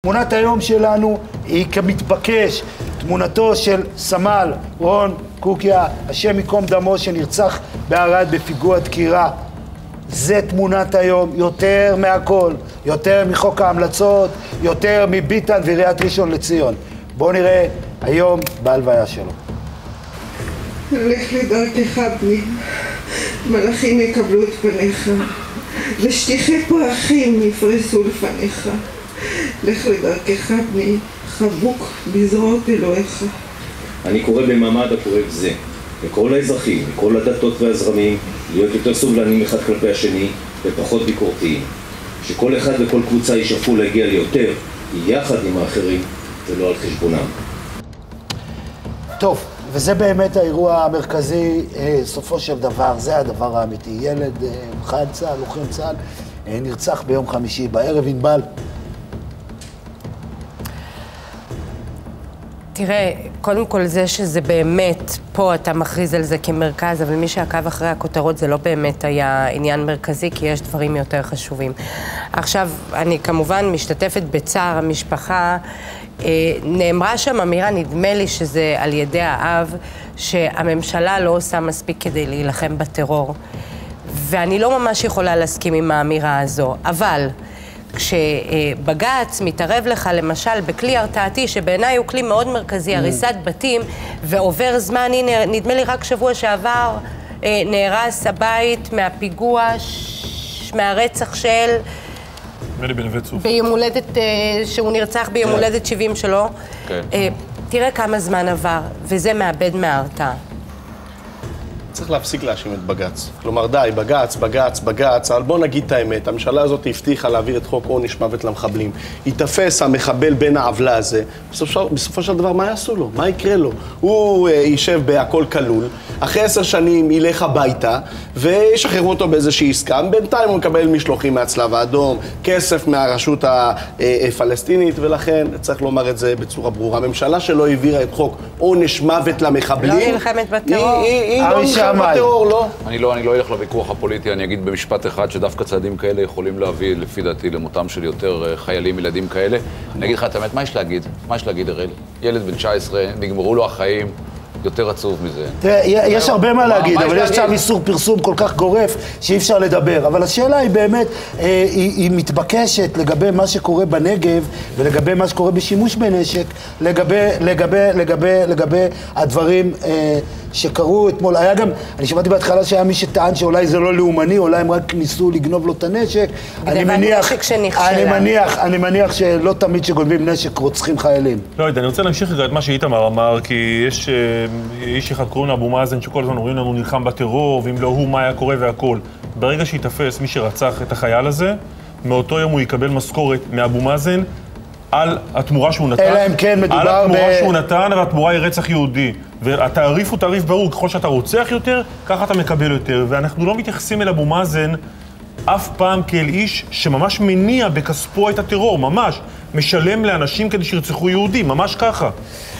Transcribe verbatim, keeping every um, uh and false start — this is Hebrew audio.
תמונת היום שלנו היא כמתבקש, תמונתו של סמל רון קוקיה, השם מקום דמו, שנרצח בערד בפיגוע דקירה. זה תמונת היום, יותר מהכל, יותר מחוק ההמלצות, יותר מביטן ועיריית ראשון לציון. בואו נראה היום בהלוויה שלו. לך לדרכך בני, מלאכים יקבלו את פניך, ושטיחי פרחים יפרסו לפניך. לך לדרכך בני, חבוק בזרועות אלוהיך. אני קורא במעמד הקורב זה, לקרוא לאזרחים, לקרוא לדתות והזרמים, להיות יותר סובלנים אחד כלפי השני ופחות ביקורתיים. שכל אחד וכל קבוצה ישאפו להגיע ליותר, יחד עם האחרים, ולא על חשבונם. טוב, וזה באמת האירוע המרכזי, סופו של דבר, זה הדבר האמיתי. ילד חייל צה"ל, לוחם צה"ל, נרצח ביום חמישי בערב. ענבל. תראה, קודם כל זה שזה באמת, פה אתה מכריז על זה כמרכז, אבל מי שעקב אחרי הכותרות זה לא באמת היה עניין מרכזי, כי יש דברים יותר חשובים. עכשיו, אני כמובן משתתפת בצער המשפחה. נאמרה שם אמירה, נדמה לי שזה על ידי האב, שהממשלה לא עושה מספיק כדי להילחם בטרור. ואני לא ממש יכולה להסכים עם האמירה הזו, אבל כשבג"ץ מתערב לך למשל בכלי הרתעתי, שבעיניי הוא כלי מאוד מרכזי, הריסת בתים, ועובר זמן, הנה, נדמה לי רק שבוע שעבר נהרס הבית מהפיגוע, מהרצח של... נדמה לי בנווה צוף. ביום הולדת, שהוא נרצח ביום הולדת שבעים שלו. תראה כמה זמן עבר, וזה מאבד מההרתעה. צריך להפסיק להאשים את בג"ץ. כלומר, די, בג"ץ, בג"ץ, בג"ץ, אבל בוא נגיד את האמת. הממשלה הזאת הבטיחה להעביר את חוק עונש מוות למחבלים. ייתפס המחבל בין העוולה הזה. בסופו, בסופו של דבר, מה יעשו לו? מה יקרה לו? הוא יישב בהכל כלול, אחרי עשר שנים ילך הביתה, וישחררו אותו באיזושהי עסקה. בינתיים הוא מקבל משלוחים מהצלב האדום, כסף מהרשות הפלסטינית, ולכן צריך לומר את זה בצורה ברורה. הממשלה שלא העבירה את חוק עונש מוות למחבלים, לא נלחמת בטרור. היא, היא, היא לא בטרור, לא? אני לא, אני לא אלך לוויכוח הפוליטי, אני אגיד במשפט אחד שדווקא צעדים כאלה יכולים להביא, לפי דעתי, למותם של יותר חיילים, ילדים כאלה. אני אגיד לך את האמת, מה יש להגיד? מה יש להגיד, הראל? ילד בן תשע עשרה, נגמרו לו החיים, יותר עצוב מזה. תראה, יש הרבה מה להגיד, אבל יש שם איסור פרסום כל כך גורף שאי אפשר לדבר. אבל השאלה היא באמת, היא מתבקשת לגבי מה שקורה בנגב ולגבי מה שקורה בשימוש בנשק, לגבי, לגבי, לגבי, לגבי הדברים שקרו אתמול. היה גם, אני שמעתי בהתחלה שהיה מי שטען שאולי זה לא לאומני, אולי הם רק ניסו לגנוב לו את הנשק. אני מניח, אני מניח, אני מניח שלא תמיד שגונבים נשק רוצחים חיילים. לא יודע, אני רוצה להמשיך רגע את מה שאיתמר אמר, כי יש איש אחד קוראים לאבו מאזן שכל הזמן אומרים לנו נלחם בטרור, ואם לא הוא מה היה קורה והכל. ברגע שיתפס מי שרצח את החייל הזה, מאותו יום הוא יקבל משכורת מאבו מאזן על התמורה שהוא נתן. אלא אם כן מדובר ב... על התמורה שהוא נתן, והתמורה היא רצח יהודי. והתעריף הוא תעריף ברור, ככל שאתה רוצח יותר, ככה אתה מקבל יותר. ואנחנו לא מתייחסים אל אבו מאזן אף פעם כאל איש שממש מניע בכספו את הטרור, ממש. משלם לאנשים כדי שירצחו יהודים, ממש ככה.